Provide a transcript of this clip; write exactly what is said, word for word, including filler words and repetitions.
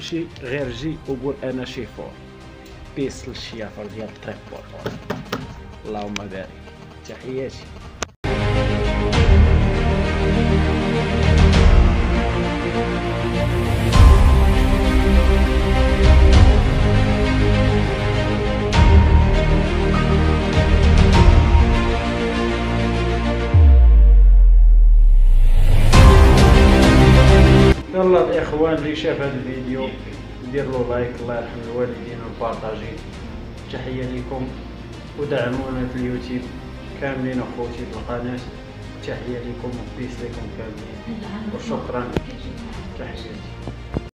كلشي غير جي وقول انا شيفور. بيس للشيافر ديال الطريبور. اللهم بارك. تحياتي. يلا الاخوان اللي شاف هذا الفيديو ديروا لايك، الله يرحم الوالدين، وبارطاجي. تحيه لكم ودعمونا في اليوتيوب كاملين اخوتي في القناه. تحيه لكم وبيس لكم كاملين وشكرا. تحياتي.